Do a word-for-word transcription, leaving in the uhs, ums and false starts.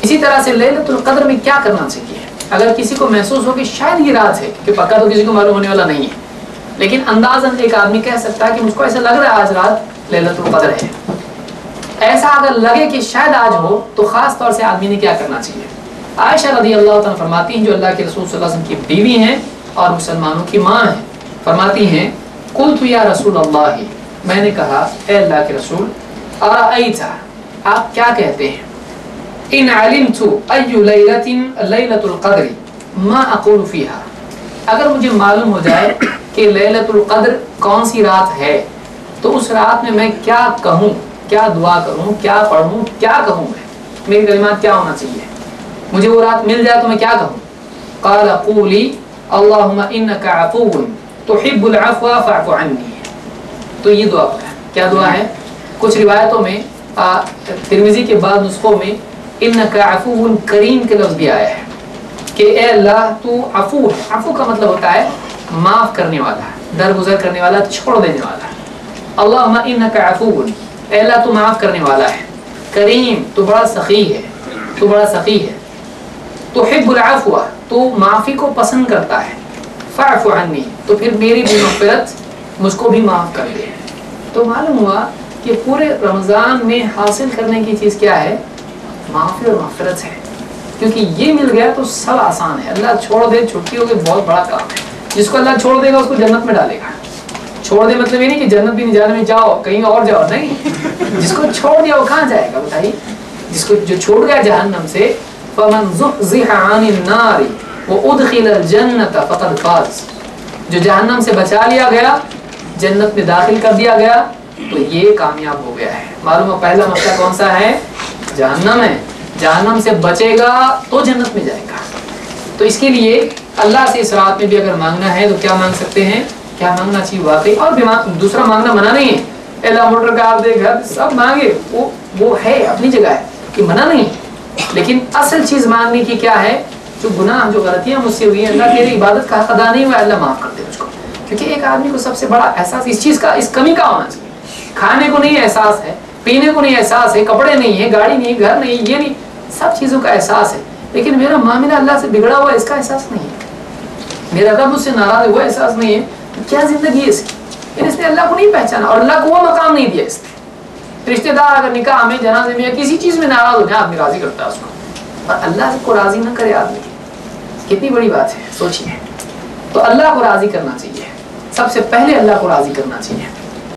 اسی طرح سے لیلۃ القدر میں کیا کرنا چاہیے؟ اگر کسی کو محسوس ہو کہ شاید یہ رات ہے، کہ پکا تو کسی کو معلوم ہونے والا نہیں ہے، لیکن اندازاً ایک آدمی کہہ سکتا ہے کہ مجھ کو ایسا لگ رہا ہے آج رات لیلۃ القدر ہے، ایسا اگر لگے کہ شاید آج ہو تو خاص طور سے آدمی نے کیا کرنا چاہیے؟ عائشہ رضی اللہ تعالیٰ فرماتی ہیں، جو اللہ کے رسول صلی اللہ علیہ وسلم کی بیوی ہیں اور مسلمانوں کی ماں ہیں، فرماتی ہیں قلت یا رسول اللہ، میں نے کہا اے اللہ کے رسول، ارأیت، آپ کیا کہتے ہیں، ان علمت ای لیلۃ لیلۃ القدر ما اقول فیہا، اگر مجھے معلوم ہو جائے کہ لیلۃ القدر کون سی رات ہے تو اس رات میں میں کیا کہوں، کیا دعا کروں، کیا پڑھوں، کیا کہوں، میں میری کلمات کیا ہونا چاہیے، مجھے وہ رات مل جائے تو میں کیا کہوں؟ قال قولی اللہم انک عفو تحب العفو فاعف عنی، تو یہ دعا ہے۔ کیا دعا ہے؟ کچھ روایتوں میں ترمذی کے بعد نسخوں میں انک عفو کریم کے لفظ بھی آیا ہے کہ اے اللہ تو عفو ہے، عفو کا مطلب ہوتا ہے معاف کرنے والا، درگزر کرنے والا، چھوڑ دینے والا۔ اللہم انک عفو، اے اللہ تو معاف کرنے والا ہے، کریم تو بڑا سخی ہے، تو بڑا سخی ہے، تحب العفو تو معافی کو پسند کرتا ہے، فاعف عنی تو پھر میری بھی مغفرت مجھ کو بھی معاف کر دے۔ تو معلوم ہوا کہ پورے رمضان میں حاصل کرنے کی چیز کیا ہے؟ معافی اور مغفرت ہے، کیونکہ یہ مل گیا تو سب آسان ہے۔ اللہ چھوڑ دے، چھٹی ہو گئی، بہت بڑا کام ہے۔ جس کو اللہ چھوڑ دے گا اس کو جنت میں ڈالے گا۔ چھوڑ دے مطلب یہ نہیں کہ جنت بھی نہیں جانے میں جاؤ کہیں اور جاؤ، نہیں، جس کو چھوڑ دیا وہ کہاں جائے گا بتائیے؟ جس کو جو چھوڑ گیا جہنم سے، فمن زحزح عن النار وادخل الجنة فقد فاز، جو جہنم سے بچا لیا گیا، جنت میں داخل کر دیا گیا تو یہ کامیاب ہو گیا ہے۔ معلوم ہے پہلا مسئلہ کون سا ہے؟ جہنم ہے، جہنم سے بچے گا تو جنت میں جائے گا۔ تو اس کے لیے اللہ سے اس رات میں بھی اگر مانگنا ہے تو کیا مانگ سکتے ہیں؟ کیا مانگنا چاہیے واقعی؟ اور دوسرا مانگنا منع نہیں ہے، اللہ موٹر کار دے گھر سب مانگے، وہ وہ ہے اپنی جگہ ہے کہ منع نہیں ہے، لیکن اصل چیز مانگنے کی کیا ہے؟ جو گناہ، جو غلطیاں مجھ سے ہوئی ہیں، اللہ تیری عبادت کا حق ادا نہیں ہوا، اللہ معاف کر دے مجھ کو۔ کیونکہ ایک آدمی کو سب سے بڑا احساس اس چیز کا، اس کمی کا ہونا چاہیے۔ کھانے کو نہیں احساس ہے، پینے کو نہیں احساس ہے، کپڑے نہیں ہے، گاڑی نہیں، گھر نہیں، یہ نہیں، سب چیزوں کا احساس ہے، لیکن میرا معاملہ اللہ سے بگڑا ہوا اس کا احساس نہیں ہے، میرا رب مجھ سے ناراض ہے وہ احساس نہیں ہے، تو کیا زندگی ہے اس کی؟ پھر اس نے اللہ کو نہیں پہچانا اور اللہ کو وہ مقام نہیں دیا اس نے۔ رشتہ دار اگر نکاح میں، جنازے میں یا کسی چیز میں ناراض ہو جائے، آدمی راضی کرتا ہے اس کو، اور اللہ کو راضی نہ کرے آدمی، کتنی بڑی بات ہے، سوچیے۔ تو اللہ کو راضی کرنا چاہیے، سب سے پہلے اللہ کو راضی کرنا چاہیے۔